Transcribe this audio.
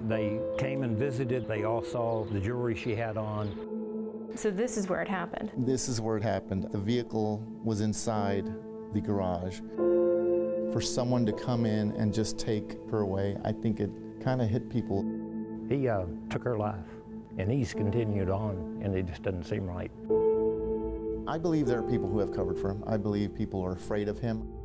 They came and visited. They all saw the jewelry she had on. So this is where it happened? This is where it happened. The vehicle was inside the garage. For someone to come in and just take her away, I think it kind of hit people. He took her life, and he's continued on, and it just doesn't seem right. I believe there are people who have covered for him. I believe people are afraid of him.